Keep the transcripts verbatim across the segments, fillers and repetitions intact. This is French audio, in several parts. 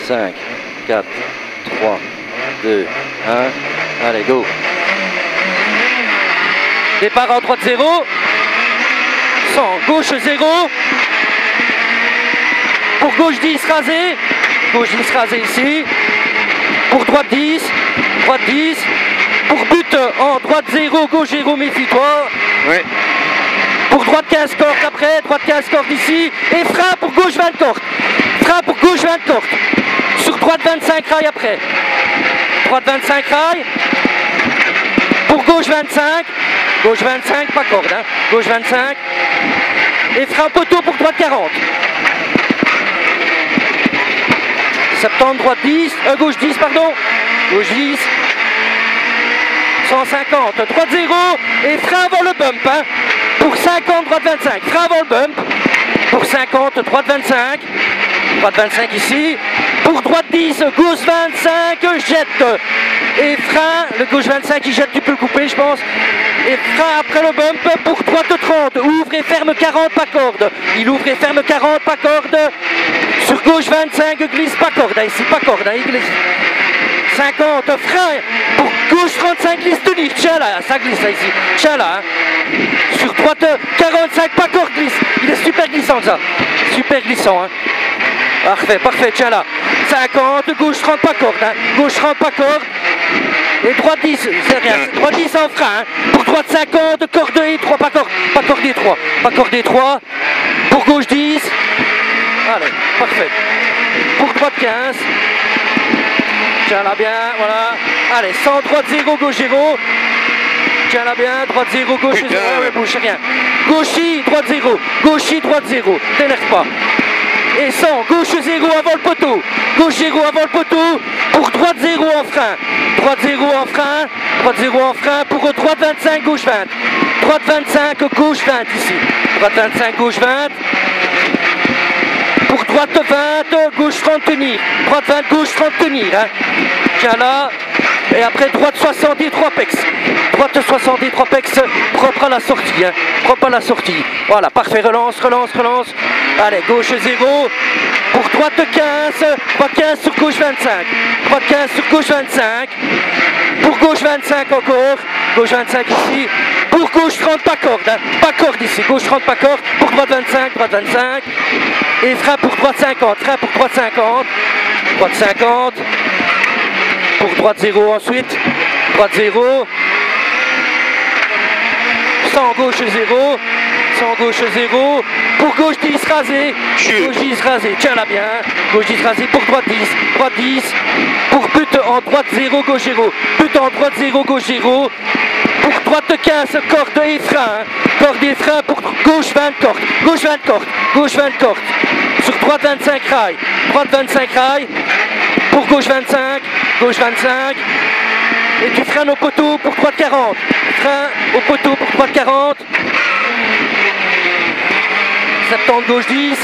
cinq, quatre, trois, deux, un. Allez, go. Départ en droite zéro. cent, gauche zéro. Pour gauche dix, rasé. Gauche dix, rasé ici. Pour droite dix. Droite dix. Pour but en droite zéro, gauche zéro, méfie-toi. Oui. Pour droite quinze cordes après, droite quinze cordes ici. Et frein pour gauche vingt cordes. Frein pour gauche vingt cordes. Sur droite vingt-cinq rails après. Droite vingt-cinq rails. Pour gauche vingt-cinq. Gauche vingt-cinq, pas corde. Hein. Gauche vingt-cinq. Et frein poteau pour droite quarante. soixante-dix, droite dix. Euh, gauche dix, pardon. Gauche dix. cent cinquante, droite zéro. Et frein avant le bump. Hein. Pour cinquante, droite vingt-cinq. Frein avant le bump. Pour cinquante, droite vingt-cinq. Droite vingt-cinq ici. Pour droite dix, gauche vingt-cinq, jette. Et frein, le gauche vingt-cinq il jette, tu peux le couper je pense. Et frein après le bump pour droite trente. Ouvre et ferme quarante, pas corde. Il ouvre et ferme quarante, pas corde. Sur gauche vingt-cinq, glisse, pas corde. Ici, pas corde, hein, il glisse. cinquante, frein. Pour gauche trente-cinq, glisse, tenir. Tiens là, ça glisse là ici. Tiens là. Hein. Sur droite quarante-cinq, pas corde, glisse. Il est super glissant ça. Super glissant. Hein. Parfait, parfait, tiens là. cinquante, gauche trente, pas corde. Hein. Gauche trente, pas corde. Et droite dix, c'est rien. Droite dix en frein. Hein. Pour droite cinquante, corde et trois, pas corde. Pas corde et trois. Pas corde et trois. Pour gauche dix. Allez, parfait. Pour droite quinze. Tiens là bien, voilà. Allez, cent, droite zéro, gauche zéro. Tiens là bien, droite zéro, gauche zéro. Ouais, ouais, bouge rien. Gauchis, droite zéro. Gauchis, droite zéro. T'énerve pas. Et cent, gauche zéro avant le poteau. Gauche zéro avant le poteau. Pour droite zéro en frein. Droite zéro en frein. Droite zéro en frein. Pour droite vingt-cinq, gauche vingt. Droite vingt-cinq, gauche vingt ici. Droite vingt-cinq, gauche vingt. Pour droite vingt, gauche trente tenir. Droite vingt, gauche trente tenir. Hein. Tiens là. Et après droite soixante-trois pex. Droite soixante-trois pex, propre à la sortie. Hein. Propre à la sortie. Voilà, parfait. Relance, relance, relance. Allez, gauche zéro. Pour droite quinze. Droite quinze sur gauche vingt-cinq. Droite quinze sur gauche vingt-cinq. Pour gauche vingt-cinq encore. Gauche vingt-cinq ici. Pour gauche trente, pas corde. Hein. Pas corde ici. Gauche trente, pas corde. Pour droite vingt-cinq, droite vingt-cinq. Et frein pour droite cinquante. Frein pour droite cinquante. Droite cinquante. Pour droite zéro ensuite. Droite zéro. cent gauche zéro. cent gauche zéro. Pour gauche dix rasé. Gauche dix rasé. Tiens là bien. Gauche dix rasé. Pour droite dix. Droite dix. Pour but en droite zéro, gauche zéro. But en droite zéro, gauche zéro. Pour droite quinze, corde et frein. Corde et frein pour gauche vingt cordes. Gauche vingt cordes. Gauche vingt cordes. Sur droite vingt-cinq rails. Droite vingt-cinq rails. Pour gauche vingt-cinq. Gauche vingt-cinq. Et tu freines au poteau pour droite quarante. Frein au poteau pour droite quarante. soixante-dix gauche dix.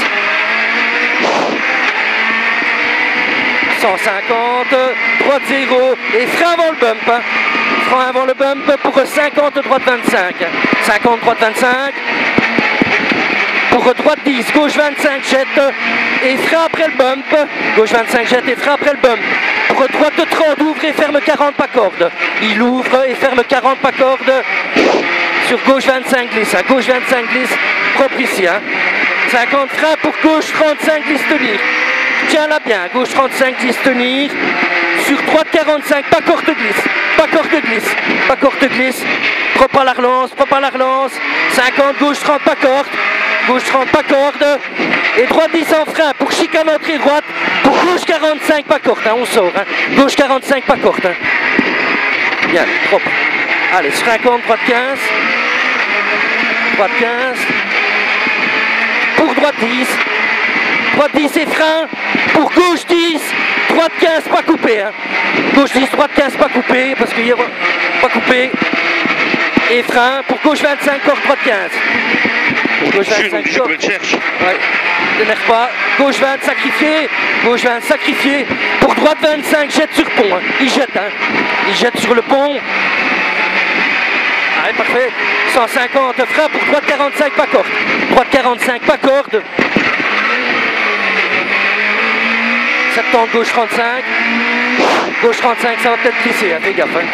cent cinquante. Droite zéro. Et frein avant le bump. Hein. Frein avant le bump pour cinquante droite vingt-cinq. cinquante droite vingt-cinq. Pour droite dix, gauche vingt-cinq, jette. Et frein après le bump. Gauche vingt-cinq, jette et frein après le bump. Pour droite trente, ouvre et ferme quarante, pas corde. Il ouvre et ferme quarante, pas corde. Sur gauche vingt-cinq, glisse. Hein. Gauche vingt-cinq, glisse. Propre ici. Hein. cinquante frein pour gauche trente-cinq, glisse tenir. Tiens là bien. Gauche trente-cinq, glisse tenir. Sur droite quarante-cinq, pas corde glisse. Pas corde glisse. Pas corde glisse. Propre à la relance. Propre à la relance. cinquante, gauche trente, pas corde. Gauche trente, pas corde. Et droite dix en frein pour chicane entrée droite. Pour gauche quarante-cinq, pas corde. Hein, on sort. Hein. Gauche quarante-cinq, pas corde. Hein. Bien, propre. Allez, cinquante, droite quinze. Droite quinze. Pour droite dix. Droite dix et frein. Pour gauche dix. Droite quinze, pas coupé. Hein. Gauche dix, droite quinze, pas coupé. Parce qu'il y a pas coupé. Et frein. Pour gauche vingt-cinq, corde droite quinze. Gauche vingt-cinq, je, je me le cherche. Ouais, t'énerve pas. Gauche vingt, sacrifié. Gauche vingt, sacrifié. Pour droite vingt-cinq, jette sur pont. Hein. Il jette, hein. Il jette sur le pont. Allez, parfait. cent cinquante, frein pour droite quarante-cinq, pas corde. Droite quarante-cinq, pas corde. soixante-dix, gauche trente-cinq. Gauche trente-cinq, ça va peut-être glisser, hein, fais gaffe. Hein.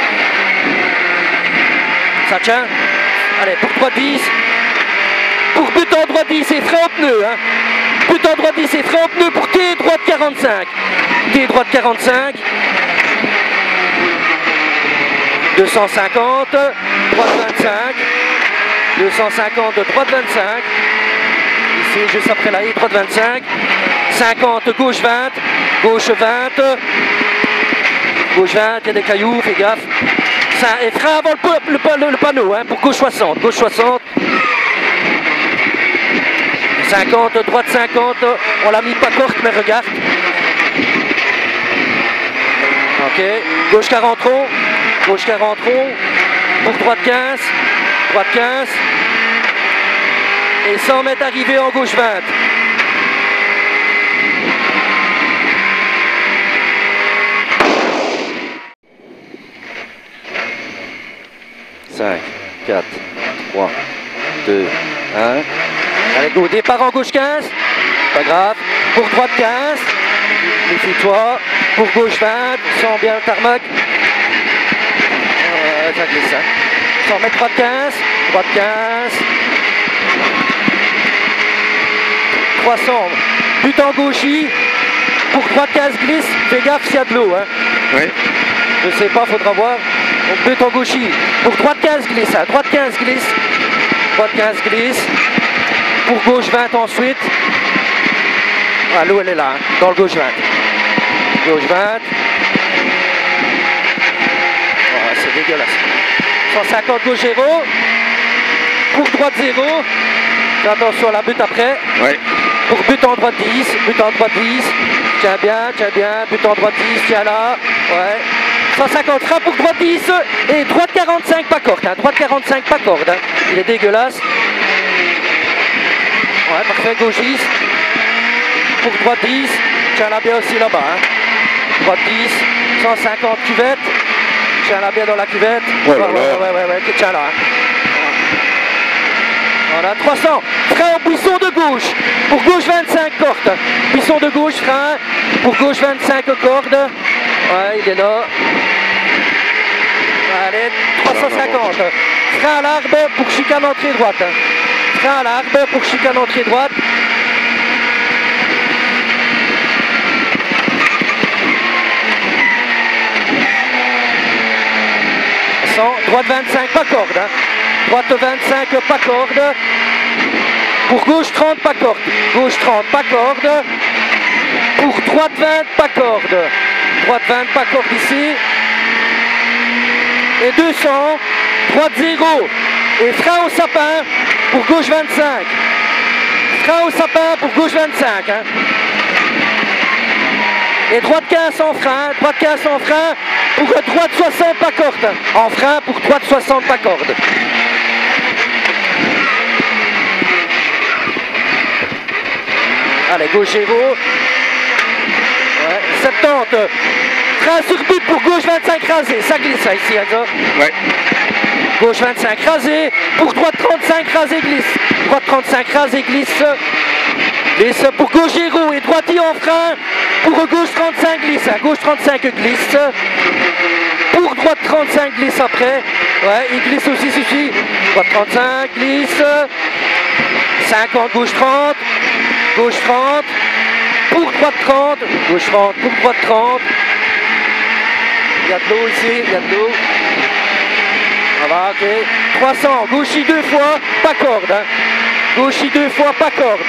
Ça tient. Allez, pour droite dix. Pour but en droite dix et frein au pneu. Hein. But en droite dix et frein au pneu pour T droite quarante-cinq. T droite quarante-cinq. deux cent cinquante, droite vingt-cinq. deux cent cinquante, droite vingt-cinq. Ici, juste après la I, droite vingt-cinq. cinquante, gauche vingt. Gauche vingt. Gauche vingt, il y a des cailloux, fais gaffe. Ça, et frein avant le, le, le, le panneau, hein, pour gauche soixante. Gauche soixante. cinquante, droite cinquante. On l'a mis pas courte, mais regarde. Ok. Gauche quarante rond. Gauche quarante rond. Pour droite quinze. Droite quinze. Et cent mètres arrivé en gauche vingt. cinq, quatre, trois, deux, un. Allez, go, départ en gauche quinze. Pas grave. Pour droite quinze. Méfie-toi. Pour gauche vingt. Sens bien le tarmac. Euh, ça glisse, hein. cent mètres droite quinze. Droite quinze. trois cents. But en gauchis. Pour droite quinze glisse. Fais gaffe s'il y a de l'eau. Hein. Oui. Je sais pas, faudra voir. Donc but en gauchis. Pour droite quinze glisse. Hein. Droite quinze glisse. Droite quinze glisse. Pour gauche vingt ensuite. Ah, l'eau elle est là. Hein. Dans le gauche vingt. Gauche vingt. Oh, c'est dégueulasse. cent cinquante gauche zéro. Pour droite zéro. Fais attention à la butte après. Oui. Pour but en droite dix. But en droite dix. Tiens bien, tiens bien. But en droite dix. Tiens là. Ouais. cent cinquante frein pour droite dix. Et droite quarante-cinq pas corde. Hein. Droite quarante-cinq pas corde. Hein. Il est dégueulasse. Ouais, parfait. Gauche dix. Pour droite dix. Tiens là bien aussi là-bas. Hein. Droite dix. cent cinquante cuvette. Tiens là bien dans la cuvette. Ouais, ouais, ouais, ouais, ouais, ouais, ouais. Tiens là. Hein. Voilà, trois cents. Frein au buisson de gauche. Pour gauche vingt-cinq cordes. Buisson de gauche, frein. Pour gauche vingt-cinq cordes. Ouais, il est là. Allez, trois cent cinquante. Frein à l'arbre pour chicane entrée droite. Frein à l'arbre pour chicane entrée droite. cent. Droite vingt-cinq, pas corde. Hein. Droite vingt-cinq, pas corde. Pour gauche trente, pas corde. Gauche trente, pas corde. Pour droite vingt, pas corde. Droite vingt, pas corde ici. Et deux cents. Droite zéro. Et frein au sapin pour gauche vingt-cinq. Frein au sapin pour gauche vingt-cinq. Hein. Et droite quinze sans frein. Droite quinze sans frein. Pour droite soixante, pas corde. En frein pour droite soixante, pas corde. Allez, gauche zéro. Ouais, soixante-dix. Frein sur but pour gauche vingt-cinq rasé. Ça glisse ça ici, hein, ouais. Gauche vingt-cinq rasé. Pour droite trente-cinq rasé glisse. Droite trente-cinq rasé glisse. Glisse pour gauche zéro et droite I en frein. Pour gauche trente-cinq glisse. Hein. Gauche trente-cinq glisse. Pour droite trente-cinq glisse après. Ouais, il glisse aussi ceci. Droite trente-cinq glisse. cinquante, gauche trente. Gauche trente. Pour droite trente. Gauche trente. Pour droite trente. Il y a de l'eau ici. Il y a de l'eau. Voilà, ok. trois cents. Gauche I deux fois. Pas corde. Hein. Gauche I deux fois. Pas corde.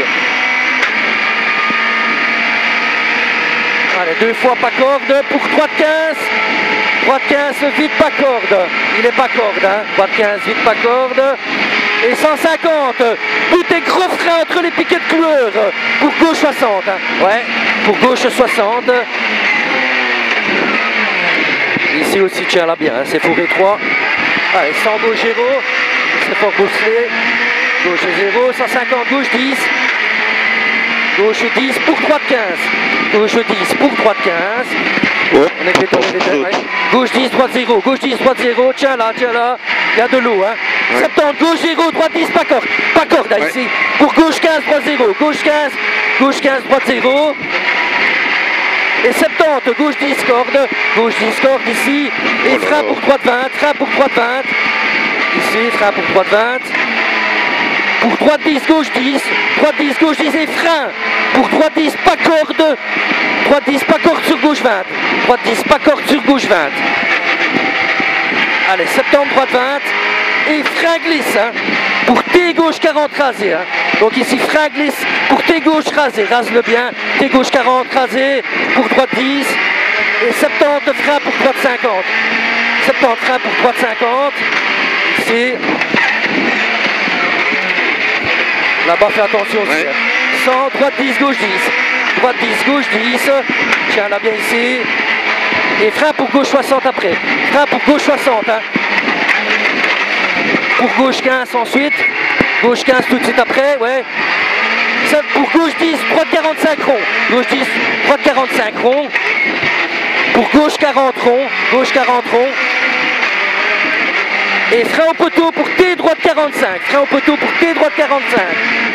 Allez, deux fois pas corde. Pour droite quinze. Droite quinze, vite pas corde. Il est pas corde. Hein. Droite quinze, vite pas corde. Et cent cinquante. But et gros frein entre les piquets de couleur. Pour gauche soixante. Hein. Ouais, pour gauche soixante. Ici aussi, tiens là bien. Hein. C'est fourré trois. Allez, cent gauche zéro. C'est fort boosté. Gauche zéro. cent cinquante gauche dix. Gauche dix pour droite quinze. Gauche dix pour droite quinze. Ouais. On est fait tourner les têtes, ouais. Gauche dix, droite zéro. Gauche dix, droite zéro. Tiens là, tiens là. Il y a de l'eau. Hein. Ouais. soixante-dix, gauche zéro, droite dix, pas corde. Pas corde hein, ouais. Ici. Pour gauche quinze, droite zéro. Gauche quinze, gauche quinze, droite zéro. et soixante-dix, gauche dix, corde, gauche dix, corde ici, et Oh là frein là. pour droite vingt, frein pour droite vingt, ici, frein pour droite vingt, pour droite dix, gauche dix, droite dix, gauche dix, et frein, pour droite dix, pas corde, droite dix, pas corde sur gauche vingt, droite dix, pas corde sur gauche vingt, allez, soixante-dix, droite vingt, et frein glisse, hein, pour T gauche quarante rasé, hein. Donc ici frein glisse pour T gauche rasé, rase-le bien, T gauche quarante rasé, pour droite dix, et soixante-dix frein pour droite cinquante, soixante-dix frein pour droite cinquante, ici, là-bas fais attention aussi, Ouais. hein. cent, droite dix, gauche dix, droite dix, gauche dix, tiens là bien ici, et frein pour gauche soixante après, frein pour gauche soixante, hein. Pour gauche quinze ensuite, gauche quinze tout de suite après, ouais. Ça, pour gauche dix, droite quarante-cinq rond, gauche dix, droite quarante-cinq rond. Pour gauche quarante rond, gauche quarante rond. Et frein au poteau pour T droite quarante-cinq, frein au poteau pour T droite quarante-cinq.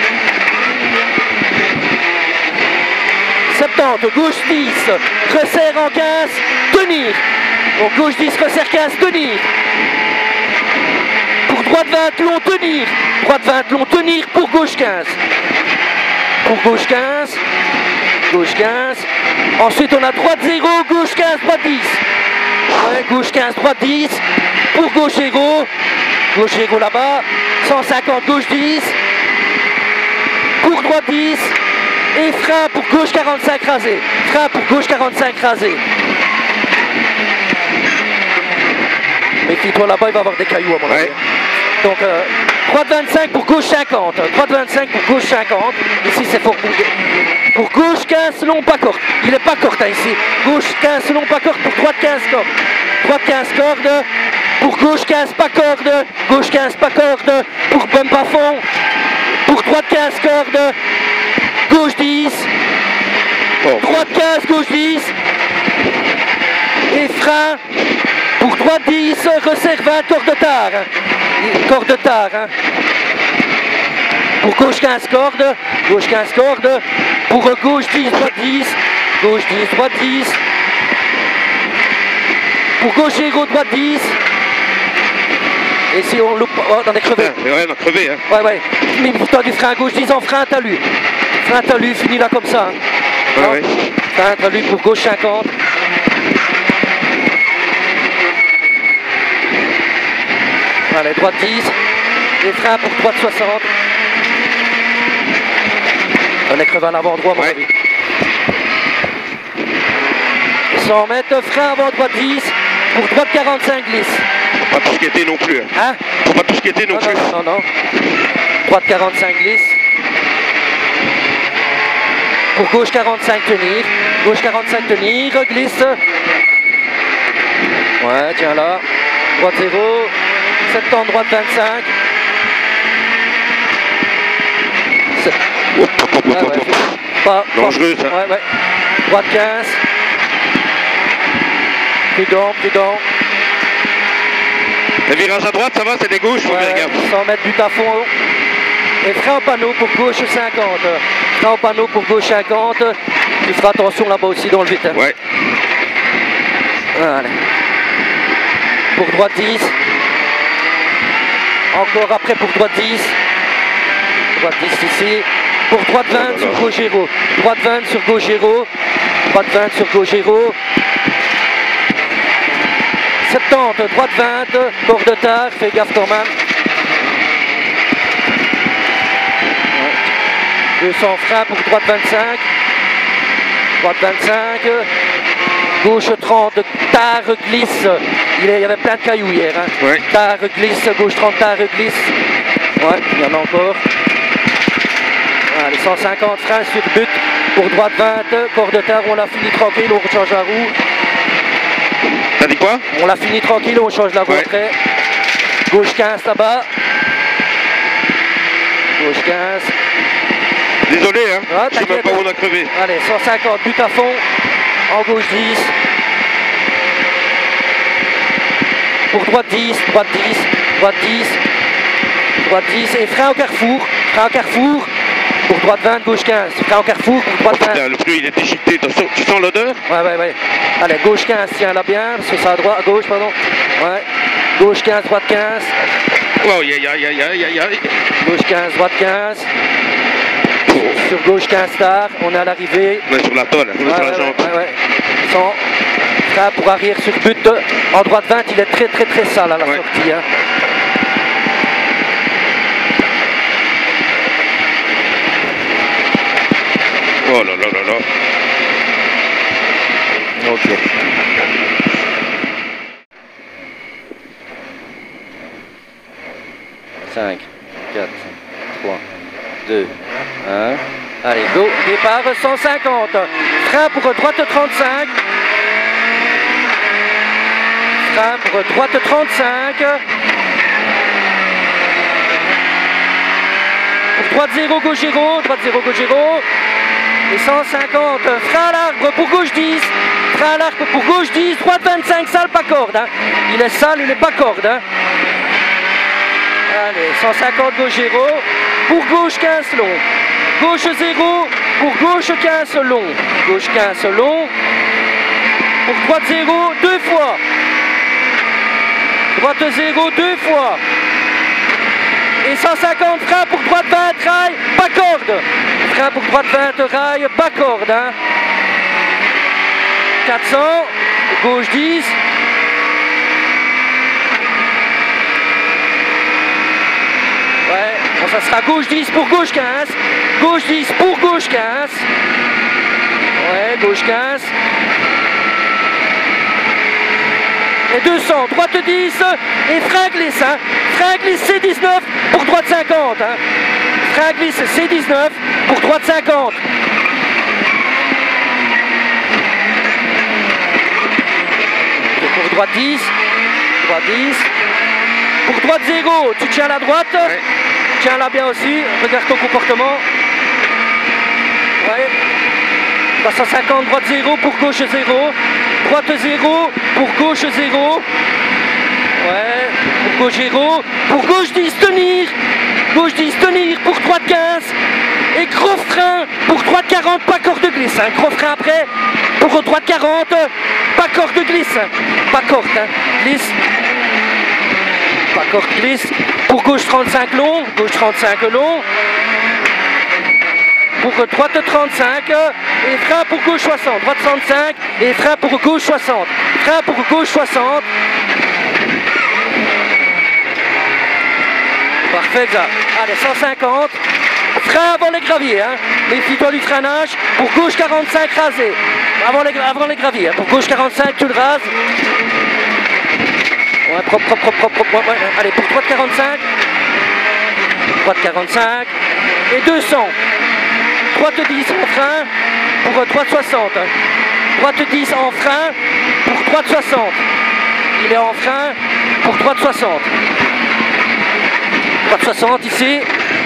soixante-dix, gauche dix, resserre en quinze, tenir. Donc gauche dix, resserre quinze, tenir. Pour droite vingt, long, tenir. Droite vingt, long, tenir pour gauche quinze. Pour gauche quinze. Gauche quinze. Ensuite, on a droite zéro, gauche quinze, droite dix. Ouais, gauche quinze, droite dix. Pour gauche zéro. Gauche zéro là-bas. cent cinquante, gauche dix. Pour droite dix. Et frein pour gauche quarante-cinq rasé. Frein pour gauche quarante-cinq rasé. Méfie-toi là-bas, il va y avoir des cailloux à mon avis. Ouais. Donc, euh, droite vingt-cinq pour gauche cinquante. Droite vingt-cinq pour gauche cinquante. Ici, c'est fort bougé. Pour gauche quinze, long, pas corde. Il n'est pas corde hein, ici. Gauche quinze, long, pas corde. Pour droite quinze, corde. Droite quinze, corde. Pour gauche quinze, pas corde. Gauche quinze, pas corde. Pour bump à fond. Pour droite quinze, corde. Gauche dix. Bon. Droite quinze, gauche dix. Et frein. Pour droite dix, resserre vingt, corde de tard. Corde de tard. Hein. Pour gauche quinze, corde. Gauche quinze, corde. Pour gauche dix, droite dix. Gauche dix, droite dix. Pour gauche zéro, droite dix. Et si on loupe... Oh, on est crevé. Putain, mais ouais, on a crevé, hein. Ouais, ouais. Mais toi du frein gauche dix en frein talus. Frein talus, fini là comme ça. Hein. Ouais, Hein. ouais. Frein talus pour gauche cinquante. Allez, droite dix. Et frein pour droite soixante. On est crevé à l'avant droit, à mon Ouais. avis. cent mètres, frein avant droite dix. Pour droite quarante-cinq glisse. Faut pas tout skater non plus. Hein. Hein? Faut pas tout skater non, Non, plus. non, non, non. Droite quarante-cinq glisse. Pour gauche quarante-cinq tenir. Gauche quarante-cinq tenir. Glisse. Ouais, tiens là. Droite zéro. soixante-dix, droite vingt-cinq. C'est- Hop, hop, hop, Ouais, hop, ouais, hop. c'est pas, pas- Dangereux, ça. Ouais, ouais. Droite quinze. Prudent, prudent. Le virage à droite, ça va, c'est des gauches, faut Ouais, faire gaffe. cent mètres but à fond. Et frein au panneau pour gauche cinquante. Frein au panneau pour gauche cinquante. Tu feras attention là-bas aussi dans le vite. Hein. Ouais. Allez. Pour droite dix. Encore après pour droite dix. Droite dix ici. Pour droite vingt Oh là sur là. gauche zéro. Droite vingt sur gauche zéro. Droite vingt sur gauche zéro. soixante-dix, droite vingt, corps de tard, fais gaffe quand même. deux cents freins pour droite vingt-cinq. Droite vingt-cinq. Gauche trente, tard glisse. Il y avait plein de cailloux hier. Hein. Ouais. Tard glisse, gauche trente, tard glisse. Ouais, il y en a encore. Allez, cent cinquante freins sur but. Pour droite vingt, corps de tard, on l'a fini tranquille, on change la roue. T'as dit quoi? On l'a fini tranquille, on change la roue Ouais. après. Gauche quinze là-bas. Gauche quinze. Désolé, hein. Ah, Je sais même t'inquiète. pas où on a crevé. Allez, cent cinquante, but à fond. En gauche dix. Pour droite dix, droite dix, droite dix. Droite dix et frein au carrefour. Frein au carrefour. pour droite vingt, gauche quinze. Frein en carrefour pour droite vingt. Putain, le pneu il est déchiqueté, tu sens, tu sens l'odeur? Ouais, ouais, ouais. Allez, gauche quinze, tiens-la bien, parce que c'est à droite, à gauche, pardon. Ouais. Gauche quinze, droite quinze. Oh, aïe, aïe, aïe, aïe, aïe, aïe. Gauche quinze, droite quinze. Sur gauche quinze tard, on est à l'arrivée. On est sur la tôle, on est Ouais, sur la ouais, jambe. ouais, ouais. Sans frein pour arrière sur but. En droite vingt, il est très très très sale à la Ouais. sortie. Hein. Oh là là là là. Ok. cinq, quatre, trois, deux, un. Allez, go, départ cent cinquante. Frein pour droite trente-cinq. Frein pour droite trente-cinq. Pour droite zéro, gauche zéro, droite zéro, gauche zéro. Et cent cinquante, frein à l'arbre pour gauche dix. Frein à l'arbre pour gauche dix, droite vingt-cinq, sale pas corde. Hein. Il est sale, il n'est pas corde. Hein. Allez, cent cinquante, gauche zéro. Pour gauche quinze long. Gauche zéro, pour gauche quinze long. Gauche quinze long. Pour droite zéro, deux fois. Droite zéro, deux fois. Et cent cinquante, frein pour droite vingt, rail, pas corde. Frein pour droite vingt, rail, pas corde. Hein. quatre cents, gauche dix. Ouais, bon, ça sera gauche dix pour gauche quinze. Gauche dix pour gauche quinze. Ouais, gauche quinze. Et deux cents, droite dix, et frein glisse, hein. Frein glisse C dix-neuf pour droite cinquante. Hein. Frein glisse C dix-neuf pour droite cinquante. Et pour droite dix, droite dix. Pour droite zéro, tu tiens la droite, Ouais. tiens-la bien aussi, regarde ton comportement. Ouais. trois cent cinquante, droite zéro pour gauche zéro. Droite zéro pour gauche zéro. Ouais, pour gauche zéro. Pour gauche dix, tenir. Gauche dix, tenir pour droite quinze. Et gros frein pour droite quarante, pas corde de glisse. Hein. Gros frein après pour droite quarante, pas corde de glisse. Pas corde, hein. Glisse. Pas corde glisse. Pour gauche trente-cinq long. Gauche trente-cinq long. Pour droite trente-cinq et frein pour gauche soixante, droite trente-cinq et frein pour gauche soixante, frein pour gauche soixante. Parfait, ça. Allez, cent cinquante, frein avant les graviers, hein. Méfie-toi du freinage, pour gauche quarante-cinq rasé, avant les, avant les graviers, hein. Pour gauche quarante-cinq tu le rases. Ouais, propre, propre, propre, propre, ouais, ouais. Allez, pour droite quarante-cinq, droite quarante-cinq et deux cents. Droite dix en frein pour droite soixante. Droite dix en frein pour droite soixante. Il est en frein pour droite soixante. Droite soixante ici.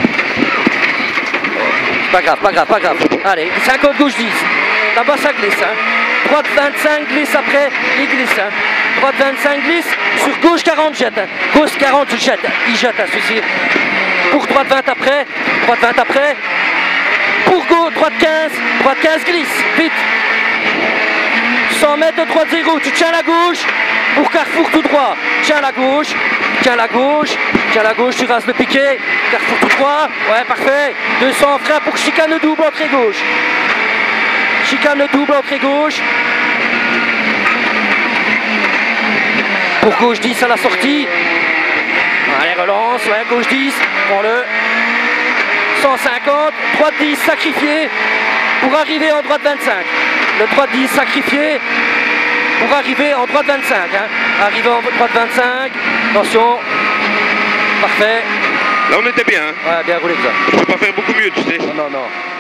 Pas grave, pas grave, pas grave. Allez, cinquante gauche dix. Là-bas ça glisse. Hein. Droite vingt-cinq glisse après, il glisse. Hein. Droite vingt-cinq glisse, sur gauche quarante jette. Hein. Gauche quarante jette, il jette à ceci. Pour droite vingt après, droite vingt après. Pour gauche, droite quinze, droite quinze glisse, vite. cent mètres, droite zéro, tu tiens la gauche. Pour carrefour tout droit, tiens la gauche, tiens la gauche, tiens la gauche, tu rases le piquet. Carrefour tout droit, ouais, parfait. deux cents frein pour chicane double, entrée gauche. Chicane double, entrée gauche. Pour gauche dix à la sortie. Allez, relance, ouais, gauche dix, prends-le. cent cinquante, droite dix sacrifié pour arriver en droite vingt-cinq. Le droite dix sacrifié pour arriver en droite vingt-cinq. Hein. Arriver en droite vingt-cinq, attention, parfait. Là on était bien, hein. Ouais, bien roulé que ça. Je peux pas faire beaucoup mieux, tu sais. Non, non, non.